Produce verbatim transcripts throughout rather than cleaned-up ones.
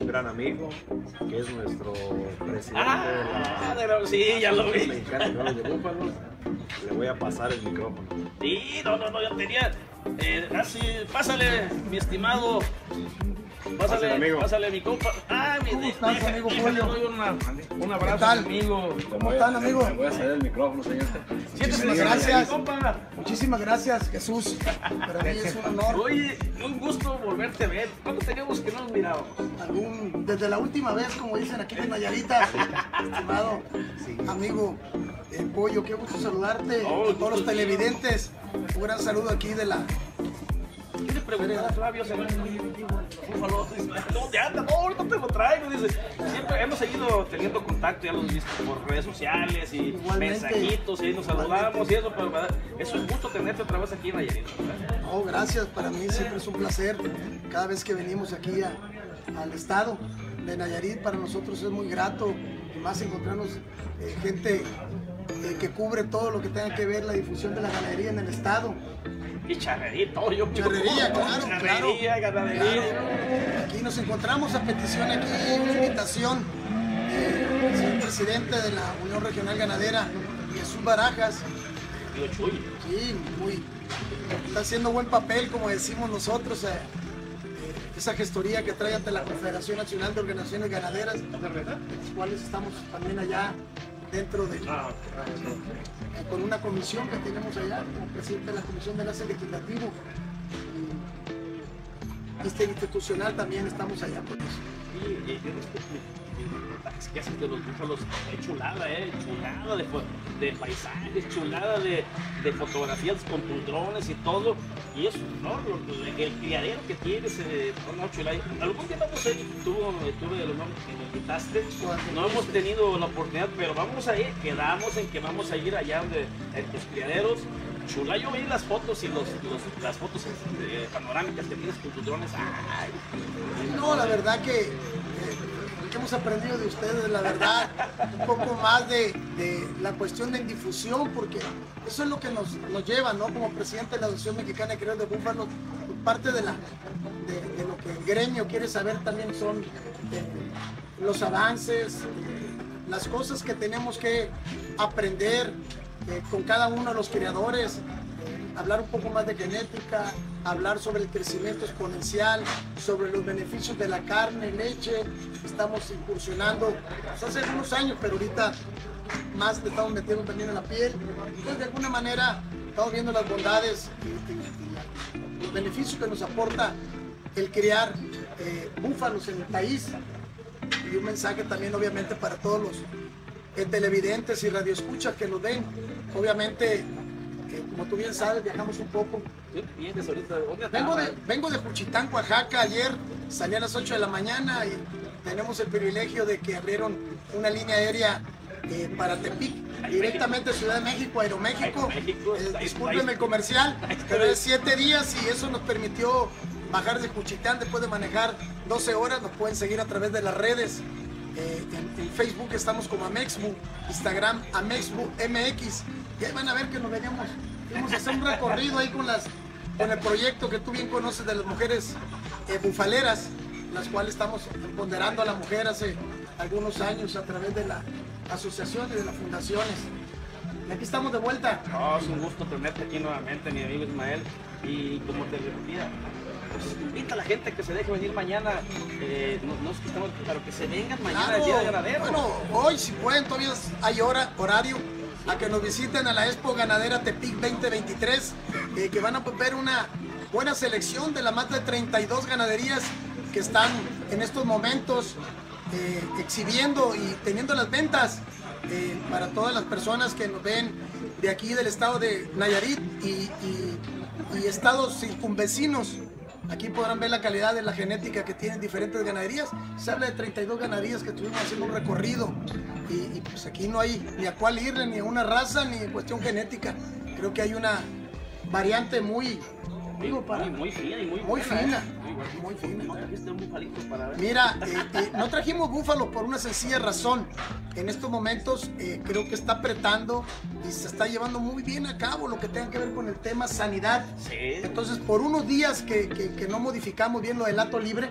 gran amigo, que es nuestro presidente ah, de la... de la sí, ya lo vi. Mexicana de Búfalos. Le voy a pasar el micrófono. Sí, no, no, no, yo tenía... Eh, así, pásale, mi estimado... Pásale, Pásale, amigo. Pásale, mi compa. Ah, mi ¿Cómo estás, deja, amigo déjale, Julio? doy una, un abrazo, ¿Qué tal? amigo. ¿Cómo están, amigo? Le voy a ceder el micrófono, señor. Siéntese, Muchísimas mi gracias. compa. Muchísimas gracias, Jesús. Para mí es un honor. Oye, un gusto volverte a ver. ¿Cuánto teníamos que no nos mirábamos? Algún, desde la última vez, como dicen aquí en Nayarita, estimado amigo el Pollo, qué gusto saludarte. Oh, a todos los televidentes, un gran saludo aquí de la... ¿Qué le pregunté a Flavio? Se Búfalo, ¿dónde anda? No, ahorita te lo traigo. Dice, siempre hemos seguido teniendo contacto, ya lo he visto por redes sociales y Igualmente. mensajitos, y nos saludamos y eso, pero ¿verdad? Es un gusto tenerte otra vez aquí en Nayarit, ¿verdad? No, gracias, para mí siempre es un placer. Cada vez que venimos aquí a- al estado de Nayarit, para nosotros es muy grato, y más encontrarnos eh, gente eh, que cubre todo lo que tenga que ver la difusión de la ganadería en el estado. Y charrería, todo yo. Charrería, claro, Charrería, claro. ganadería. Claro. Aquí nos encontramos a petición, aquí una invitación del señor presidente de la Unión Regional Ganadera, Jesús Barajas. Tío Chuy. Sí, muy, está haciendo buen papel, como decimos nosotros, eh, eh, esa gestoría que trae ante la Confederación Nacional de Organizaciones Ganaderas, las cuales estamos también allá dentro de, Ah, eh, con una comisión que tenemos allá, como presidente de la Comisión de Enlace Legislativo y este institucional también estamos allá por eso. sí, y tienes que que hacen de los búfalos, qué chulada, eh, chulada de, fo- de paisajes, chulada de, de fotografías con tus drones y todo, y eso, ¿no? Lo- lo- el criadero que tienes, eh, no, no, chulada. Algún día vamos a ir, tú, tuve el honor que me invitaste, no hemos tenido la oportunidad, pero vamos a ir, quedamos en que vamos a ir allá donde, en tus criaderos. Chula, yo vi las fotos y los, los- las fotos eh, panorámicas que tienes con tus drones. Ay, No, la verdad que, eh, que hemos aprendido de ustedes, la verdad, un poco más de, de la cuestión de difusión, porque eso es lo que nos, nos lleva, ¿no? Como presidente de la Asociación Mexicana de Criadores de Búfalos, parte de, la, de, de lo que el gremio quiere saber también son eh, los avances, eh, las cosas que tenemos que aprender eh, con cada uno de los criadores. Hablar un poco más de genética, hablar sobre el crecimiento exponencial, sobre los beneficios de la carne, leche. Estamos incursionando pues, hace algunos años, pero ahorita más le estamos metiendo también en la piel. Entonces, de alguna manera, estamos viendo las bondades y, y- y los beneficios que nos aporta el criar eh, búfalos en el país. Y un mensaje también, obviamente, para todos los eh, televidentes y radioescuchas que nos ven. Obviamente, eh, como tú bien sabes, viajamos un poco. ¿qué vienes ahorita? ¿Dónde Vengo de, andas? vengo de Juchitán, Oaxaca. Ayer salí a las ocho de la mañana y tenemos el privilegio de que abrieron una línea aérea eh, para Tepic, directamente a Ciudad de México, Aeroméxico. Aeroméxico, Eh, ahí- discúlpenme ahí- el comercial, ahí está. pero es siete días y eso nos permitió bajar de Juchitán después de manejar doce horas. Nos pueden seguir a través de las redes. Eh, en, en Facebook estamos como Amexbu, Instagram Amexbu M X, y ahí van a ver que nos veníamos, fuimos a hacer un recorrido ahí con las con el proyecto que tú bien conoces de las mujeres eh, bufaleras, las cuales estamos empoderando a la mujer hace algunos años a través de la asociación y de las fundaciones. Y aquí estamos de vuelta. No, es un gusto tenerte aquí nuevamente, mi amigo Ismael. Y como te repetía, pues invita a la gente que se deje venir mañana. Eh, no, no es que estamos, pero que se vengan mañana Claro. al Día de Ganadero. Bueno, hoy si pueden, todavía hay hora, horario, a que nos visiten a la Expo Ganadera Tepic veinte veintitrés, eh, que van a ver una buena selección de las más de treinta y dos ganaderías que están en estos momentos eh, exhibiendo y teniendo las ventas eh, para todas las personas que nos ven de aquí del estado de Nayarit y, y- y estados circunvecinos. Aquí podrán ver la calidad de la genética que tienen diferentes ganaderías. Se habla de treinta y dos ganaderías que estuvimos haciendo un recorrido. Y, y, pues aquí no hay ni a cuál irle, ni a una raza, ni en cuestión genética. Creo que hay una variante muy, digo, para, muy, muy fina y muy, muy buena, fina, ¿eh? Muy buena. muy fina. ¿No trajiste un bufalito para ver? Mira, eh, eh, no trajimos búfalo por una sencilla razón. En estos momentos eh, creo que está apretando y se está llevando muy bien a cabo lo que tenga que ver con el tema sanidad. Sí. Entonces, por unos días que, que- que no modificamos bien lo del hato libre,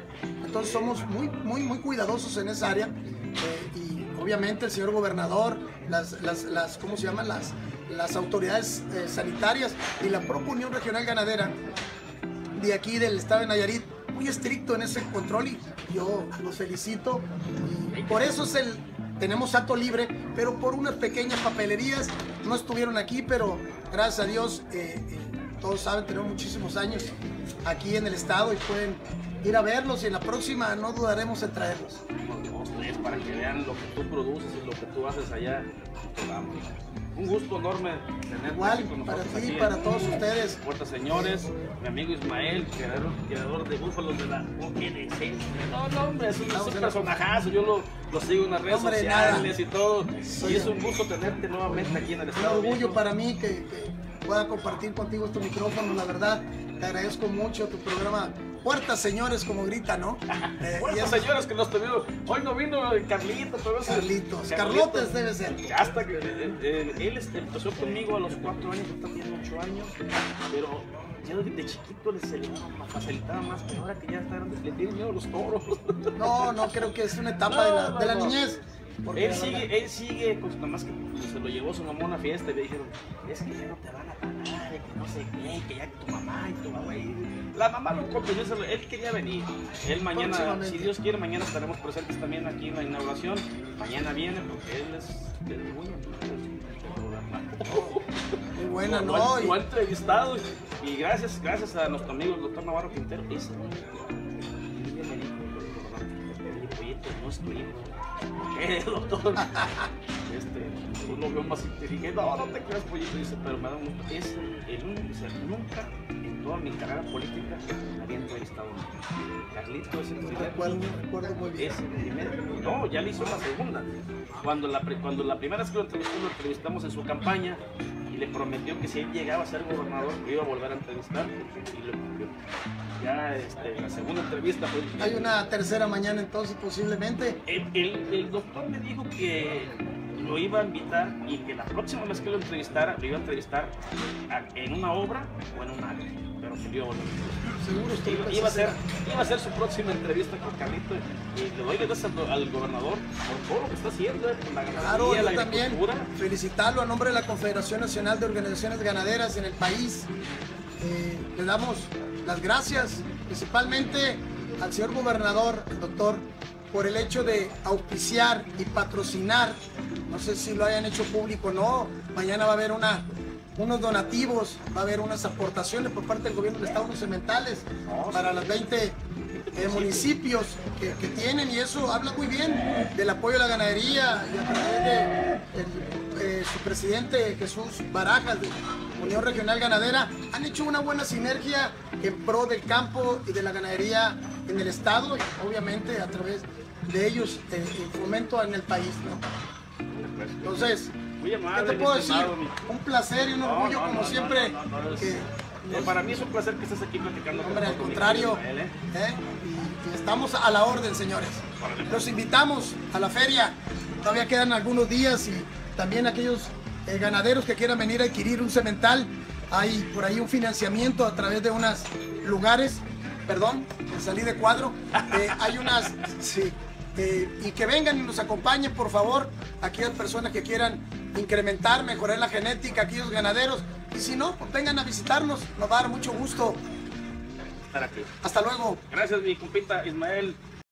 Entonces somos muy, muy, muy cuidadosos en esa área. Eh, y obviamente el señor gobernador, las, las, las ¿cómo se llaman? Las, las autoridades eh, sanitarias y la propia Unión Regional Ganadera de aquí del estado de Nayarit, muy estricto en ese control, y yo los felicito. Y por eso es el, tenemos acto libre, pero por unas pequeñas papelerías no estuvieron aquí, pero gracias a Dios, eh, eh, todos saben, tenemos muchísimos años aquí en el estado y pueden ir a verlos, y en la próxima no dudaremos en traerlos. Los tres, para que vean lo que tú produces y lo que tú haces allá. Un gusto enorme tenerte Igual, aquí con para nosotros ti, aquí para en- todos ustedes. Puertas Señores, mi amigo Ismael, creador, creador de Búfalos de la O G D C. No, no, hombre, es un, es Estamos un en la- personajazo, yo lo, lo sigo en las redes Hombre, sociales nada. y todo. Soy Y es un- un gusto tenerte nuevamente aquí en el Un estado. orgullo viejo. para mí que, que pueda compartir contigo este micrófono, la verdad, te agradezco mucho tu programa. Puertas Señores, como grita, ¿no? Eh, y Puertas es- Señores que nos tuvieron. Hoy no vino el Carlito, pero ese- Carlitos, Carlotes debe ser. Hasta que eh, eh, él este, empezó conmigo a los cuatro años, ahorita tiene ocho años, pero yo de chiquito le, se le daba más, facilitaba más, pero ahora que ya está grande le tiene miedo a los toros. No, no, creo que es una etapa de la, de la No, no, no. niñez. porque Él la sigue, verdad- él sigue, pues nada más que se lo llevó su mamá a una fiesta y le dijeron, es que ya no te van a pagar, y que no sé qué, que ya tu mamá y tu mamá. Y la mamá lo convenció, se lo- él quería venir. Él mañana, Próximamente. si Dios quiere, mañana estaremos presentes también aquí en la inauguración. Mañana viene porque él es, él es bueno. Muy buena, Lo- lo ¿no? han- Y- Lo han entrevistado y gracias, gracias a nuestro amigo el doctor Navarro Quintero. Ese niño, un día me dijo, oye, pues no es tu hijo. ¿Por qué, doctor? Este, yo lo veo más inteligente. No, no te creas, pollito. Dice, pero me da un gusto. Es el único, dice, nunca en toda mi carrera política me había entrevistado a un niño. Carlito es el primer recuerdo, niño. recuerdo muy bien. Es el primer. No, ya le hizo la segunda. Cuando la, pre- cuando la primera vez que lo entrevistó, lo entrevistamos en su campaña y le prometió que si él llegaba a ser gobernador, lo iba a volver a entrevistar y lo cumplió. Ya este, la segunda entrevista fue. Hay una tercera mañana entonces posiblemente. El, el- el doctor me dijo que lo iba a invitar y que la próxima vez que lo entrevistara, lo iba a entrevistar a- en una obra o en un acto. Pero que yo Seguro estoy iba, iba a ser, iba a ser su próxima entrevista con Carlito y le doy gracias al, al gobernador por todo lo que está haciendo, eh, por la ganadería, Claro, la yo también agricultura. felicitarlo a nombre de la Confederación Nacional de Organizaciones Ganaderas en el país. Eh, le damos las gracias principalmente al señor gobernador, el doctor, por el hecho de auspiciar y patrocinar. No sé si lo hayan hecho público o no. Mañana va a haber una, unos donativos, va a haber unas aportaciones por parte del gobierno del estado, unos cementales para los veinte eh, municipios que, que tienen, y eso habla muy bien del apoyo a la ganadería y a través de el, eh, su presidente Jesús Barajas de Unión Regional Ganadera. Han hecho una buena sinergia en pro del campo y de la ganadería en el estado, y obviamente a través de ellos eh, el fomento en el país, ¿no? Entonces, Muy ¿qué amable, te puedo mi decir? estimado, mi- Un placer y un No, orgullo no, como no, siempre. no, no, no, es- que- no, para mí es un placer que estés aquí platicando con Hombre, al nosotros, mi contrario, querido Ismael, ¿eh? ¿eh? y, y estamos a la orden, señores. Los invitamos a la feria, todavía quedan algunos días, y también aquellos eh, ganaderos que quieran venir a adquirir un semental, hay por ahí un financiamiento a través de unos lugares, perdón, me salí de cuadro, eh, hay unas, sí, eh, y que vengan y nos acompañen, por favor, aquellas personas que quieran incrementar, mejorar la genética, aquellos ganaderos, y si no, pues vengan a visitarnos, nos va a dar mucho gusto. Estar aquí. Hasta luego. Gracias, mi compita Ismael.